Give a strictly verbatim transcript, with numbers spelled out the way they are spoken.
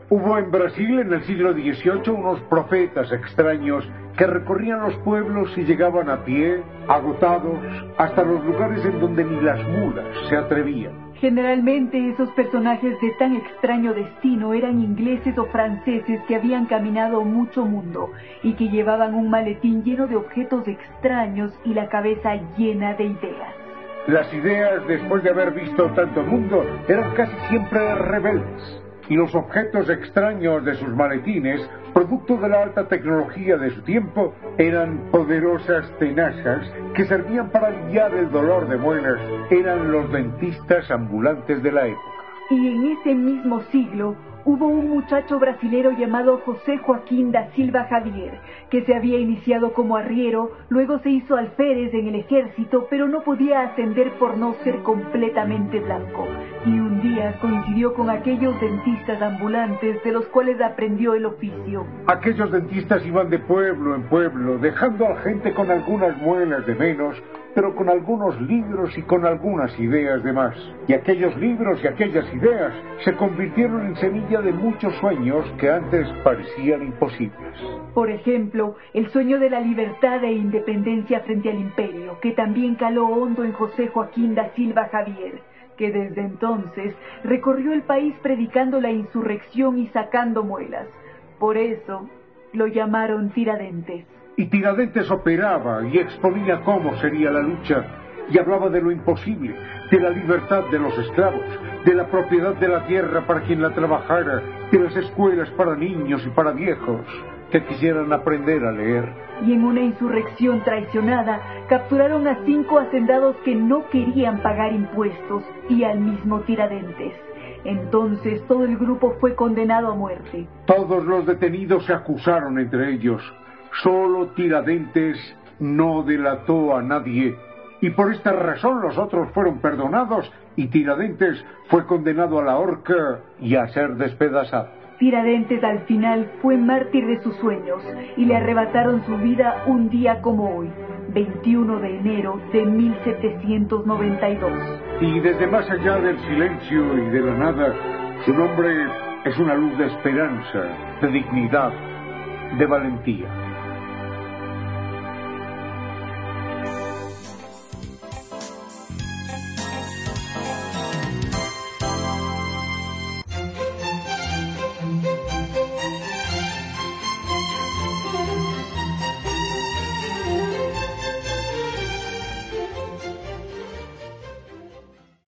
Hubo en Brasil en el siglo dieciocho unos profetas extraños que recorrían los pueblos y llegaban a pie, agotados, hasta los lugares en donde ni las mulas se atrevían. Generalmente esos personajes de tan extraño destino eran ingleses o franceses que habían caminado mucho mundo y que llevaban un maletín lleno de objetos extraños y la cabeza llena de ideas. Las ideas, después de haber visto tanto mundo, eran casi siempre rebeldes. Y los objetos extraños de sus maletines, producto de la alta tecnología de su tiempo, eran poderosas tenazas que servían para aliviar el dolor de muelas. Eran los dentistas ambulantes de la época. Y en ese mismo siglo hubo un muchacho brasilero llamado José Joaquín da Silva Javier, que se había iniciado como arriero, luego se hizo alférez en el ejército, pero no podía ascender por no ser completamente blanco. Y un día coincidió con aquellos dentistas ambulantes de los cuales aprendió el oficio. Aquellos dentistas iban de pueblo en pueblo, dejando a la gente con algunas muelas de menos, pero con algunos libros y con algunas ideas de más. Y aquellos libros y aquellas ideas se convirtieron en semilla de muchos sueños que antes parecían imposibles. Por ejemplo, el sueño de la libertad e independencia frente al imperio, que también caló hondo en José Joaquín da Silva Javier, que desde entonces recorrió el país predicando la insurrección y sacando muelas. Por eso lo llamaron Tiradentes. Y Tiradentes operaba y exponía cómo sería la lucha, y hablaba de lo imposible, de la libertad de los esclavos, de la propiedad de la tierra para quien la trabajara, de las escuelas para niños y para viejos que quisieran aprender a leer. Y en una insurrección traicionada, capturaron a cinco hacendados que no querían pagar impuestos y al mismo Tiradentes. Entonces todo el grupo fue condenado a muerte. Todos los detenidos se acusaron entre ellos. Solo Tiradentes no delató a nadie, y por esta razón los otros fueron perdonados y Tiradentes fue condenado a la horca y a ser despedazado. Tiradentes al final fue mártir de sus sueños y le arrebataron su vida un día como hoy, veintiuno de enero de mil setecientos noventa y dos. Y desde más allá del silencio y de la nada, su nombre es una luz de esperanza, de dignidad, de valentía.